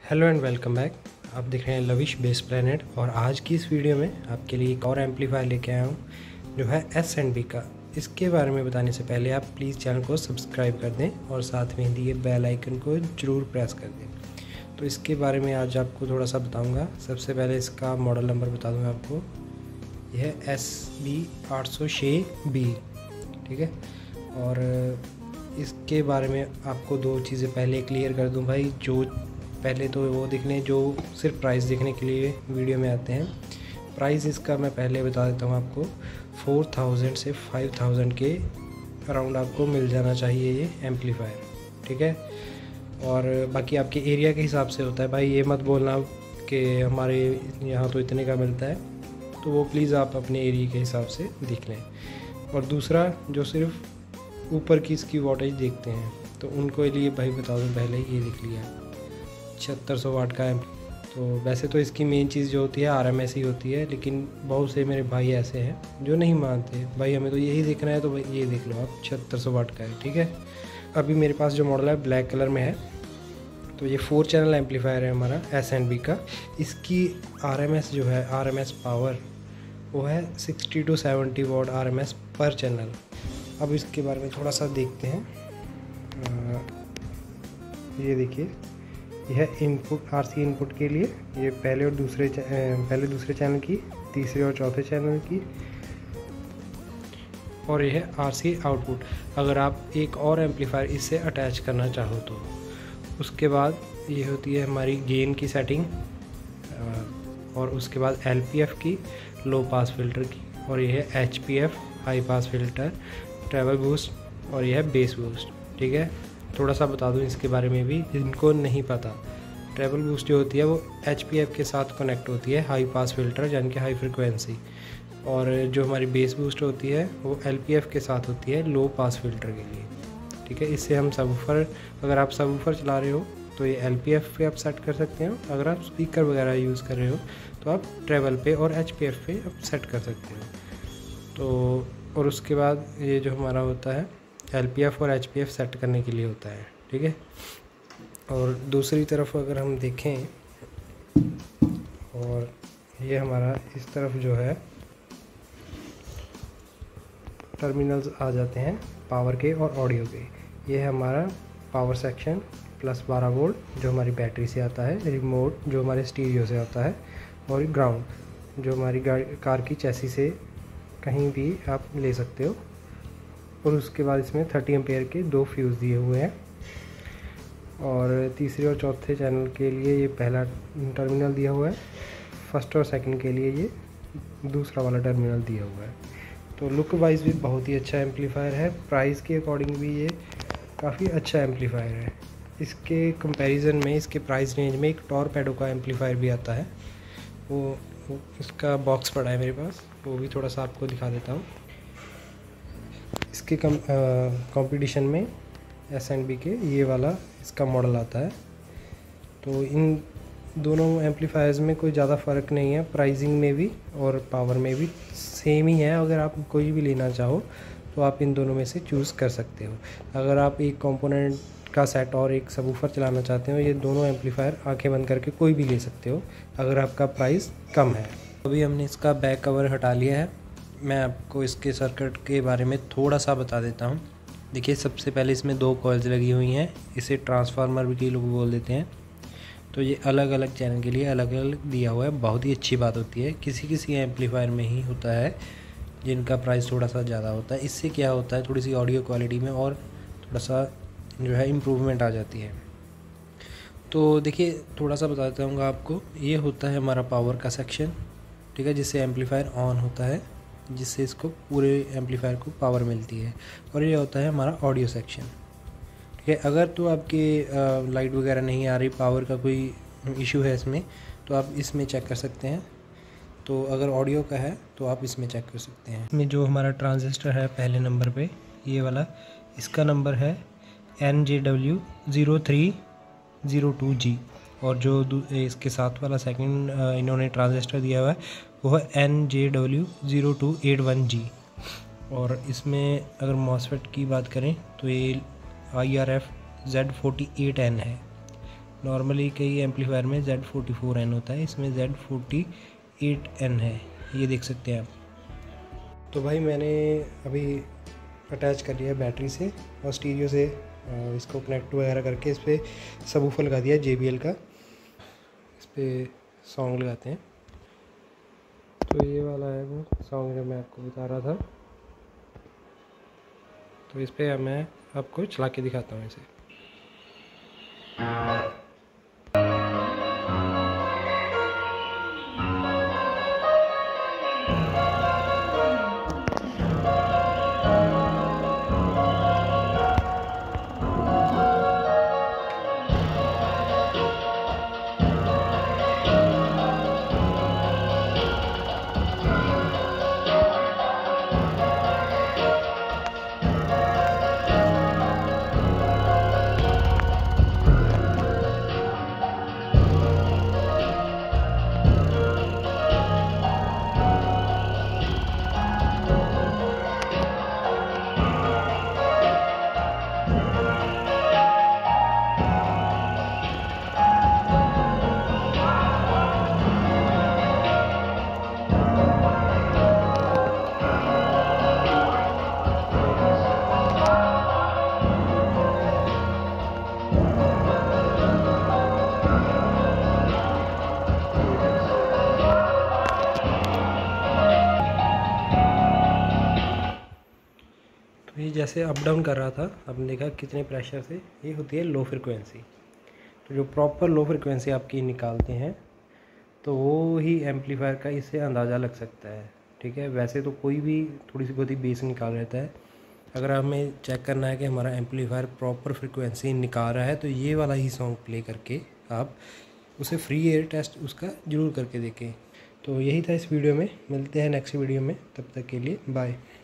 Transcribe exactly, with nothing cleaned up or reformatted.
Hello and welcome back. आप देख रहे हैं लविश बेस प्लेनेट और आज की इस वीडियो में आपके लिए एक और एम्पलीफायर लेके आया हूँ जो है एस एंड बी का। इसके बारे में बताने से पहले आप प्लीज़ चैनल को सब्सक्राइब कर दें और साथ में दिए बेल आइकन को ज़रूर प्रेस कर दें। तो इसके बारे में आज आपको थोड़ा सा बताऊँगा। सबसे पहले इसका मॉडल नंबर बता दूँगा आपको, यह है एस बी आठ सौ छः बी, ठीक है। और इसके बारे में आपको दो चीज़ें पहले क्लियर कर दूँ भाई। जो पहले तो वो देखने जो सिर्फ प्राइस देखने के लिए वीडियो में आते हैं, प्राइस इसका मैं पहले बता देता हूँ आपको। फोर थाउजेंड से फाइव थाउजेंड के अराउंड आपको मिल जाना चाहिए ये एम्पलीफायर, ठीक है। और बाकी आपके एरिया के हिसाब से होता है भाई। ये मत बोलना कि हमारे यहाँ तो इतने का मिलता है, तो वो प्लीज़ आप अपने एरिया के हिसाब से देख लें। और दूसरा, जो सिर्फ ऊपर की इसकी वोल्टेज देखते हैं तो उनको लिए भाई बता दूँ, पहले ये देख लिया छिहत्तर सौ वाट का है। तो वैसे तो इसकी मेन चीज़ जो होती है आर एम एस ही होती है, लेकिन बहुत से मेरे भाई ऐसे हैं जो नहीं मानते, भाई हमें तो यही देखना है, तो भाई ये देख लो आप छिहत्तर सौ वाट का है, ठीक है। अभी मेरे पास जो मॉडल है ब्लैक कलर में है। तो ये फोर चैनल एम्पलीफायर है हमारा एस एंड बी का। इसकी आर एम एस जो है, आर एम एस पावर वो है sixty two seventy watt R M S पर चैनल। अब इसके बारे में थोड़ा सा देखते हैं। आ, ये देखिए, यह इनपुट आरसी इनपुट के लिए ये पहले और दूसरे पहले दूसरे चैनल की, तीसरे और चौथे चैनल की, और यह है आरसी आउटपुट। अगर आप एक और एम्पलीफायर इससे अटैच करना चाहो तो उसके बाद ये होती है हमारी गेन की सेटिंग, और उसके बाद एलपीएफ की, लो पास फिल्टर की, और यह है HPF high pass filter, travel boost, और यह है बेस बूस्ट, ठीक है। थोड़ा सा बता दूं इसके बारे में भी जिनको नहीं पता। ट्रैवल बूस्ट जो होती है वो एच पी एफ के साथ कनेक्ट होती है, हाई पास फिल्टर यानी कि हाई फ्रिक्वेंसी। और जो हमारी बेस बूस्ट होती है वो एल पी एफ के साथ होती है, लो पास फिल्टर के लिए, ठीक है। इससे हम सबवूफर, अगर आप सबवूफर चला रहे हो तो ये एल पी एफ पे आप सेट कर सकते हो। अगर आप स्पीकर वगैरह यूज़ कर रहे हो तो आप ट्रैवल पे और एच पी एफ पे आप सेट कर सकते हो। तो और उसके बाद ये जो हमारा होता है एल पी एफ और एच पी एफ सेट करने के लिए होता है, ठीक है। और दूसरी तरफ अगर हम देखें, और ये हमारा इस तरफ जो है टर्मिनल्स आ जाते हैं पावर के और ऑडियो के। ये है हमारा पावर सेक्शन प्लस बारह वोल्ट जो हमारी बैटरी से आता है, रिमोट जो हमारे स्टीरियो से आता है, और ग्राउंड जो हमारी गाड़ी कार की चैसी से कहीं भी आप ले सकते हो। और उसके बाद इसमें थर्टी एम्पेयर के दो फ्यूज़ दिए हुए हैं। और तीसरे और चौथे चैनल के लिए ये पहला टर्मिनल दिया हुआ है, फर्स्ट और सेकंड के लिए ये दूसरा वाला टर्मिनल दिया हुआ है। तो लुक वाइज भी बहुत ही अच्छा एम्पलीफायर है। प्राइस के अकॉर्डिंग भी ये काफ़ी अच्छा एम्पलीफायर है। इसके कंपैरिजन में, इसके प्राइस रेंज में एक टॉरपेडो का एम्पलीफायर भी आता है, वो, वो इसका बॉक्स पड़ा है मेरे पास, वो भी थोड़ा सा आपको दिखा देता हूँ। इसके कम कंपटीशन में एस एंड बी के ये वाला इसका मॉडल आता है। तो इन दोनों एम्पलीफायर्स में कोई ज़्यादा फ़र्क नहीं है, प्राइसिंग में भी और पावर में भी सेम ही है। अगर आप कोई भी लेना चाहो तो आप इन दोनों में से चूज़ कर सकते हो। अगर आप एक कंपोनेंट का सेट और एक सबवूफर चलाना चाहते हो, ये दोनों एम्पलीफायर आंखें बंद करके कोई भी ले सकते हो अगर आपका प्राइस कम है। अभी हमने इसका बैक कवर हटा लिया है। मैं आपको इसके सर्किट के बारे में थोड़ा सा बता देता हूँ। देखिए, सबसे पहले इसमें दो कॉइल्स लगी हुई हैं, इसे ट्रांसफार्मर भी लोग बोल देते हैं। तो ये अलग अलग चैनल के लिए अलग अलग दिया हुआ है, बहुत ही अच्छी बात होती है। किसी किसी एम्पलीफायर में ही होता है जिनका प्राइस थोड़ा सा ज़्यादा होता है। इससे क्या होता है, थोड़ी सी ऑडियो क्वालिटी में और थोड़ा सा जो है इम्प्रूवमेंट आ जाती है। तो देखिए, थोड़ा सा बता देता हूँ आपको। ये होता है हमारा पावर का सेक्शन, ठीक है, जिससे एम्पलीफायर ऑन होता है, जिससे इसको पूरे एम्पलीफायर को पावर मिलती है। और ये होता है हमारा ऑडियो सेक्शन, ठीक है। अगर तो आपकी लाइट वगैरह नहीं आ रही, पावर का कोई इशू है इसमें, तो आप इसमें चेक कर सकते हैं। तो अगर ऑडियो का है तो आप इसमें चेक कर सकते हैं। इसमें जो हमारा ट्रांजिस्टर है पहले नंबर पे, ये वाला, इसका नंबर है N J W zero three zero two G. और जो इसके साथ वाला सेकंड इन्होंने ट्रांजिस्टर दिया हुआ है वो है N J W zero two eight one G. और इसमें अगर मॉसफेट की बात करें तो ये I R F Z forty eight N है। नॉर्मली कई एम्पलीफायर में जेड फोर्टी फोर एन होता है, इसमें जेड फोर्टी एट एन है, ये देख सकते हैं आप। तो भाई मैंने अभी अटैच कर लिया बैटरी से और स्टीरियो से इसको कनेक्ट वगैरह करके इस पर सबवूफर लगा दिया जे बी एल का। इस पर सॉन्ग लगाते हैं। तो ये वाला है वो सॉन्ग जो मैं आपको बता रहा था। तो इस पर मैं आपको चला के दिखाता हूँ इसे। ये जैसे अप डाउन कर रहा था, आपने देखा कितने प्रेशर से, ये होती है लो फ्रिक्वेंसी। तो जो प्रॉपर लो फ्रिक्वेंसी आपकी निकालते हैं तो वो ही एम्पलीफायर का इससे अंदाज़ा लग सकता है, ठीक है। वैसे तो कोई भी थोड़ी सी बहुत ही बेस निकाल रहता है। अगर हमें चेक करना है कि हमारा एम्पलीफायर प्रॉपर फ्रिक्वेंसी निकाल रहा है तो ये वाला ही सॉन्ग प्ले करके आप उसे फ्री एयर टेस्ट उसका ज़रूर करके देखें। तो यही था इस वीडियो में, मिलते हैं नेक्स्ट वीडियो में, तब तक के लिए बाय।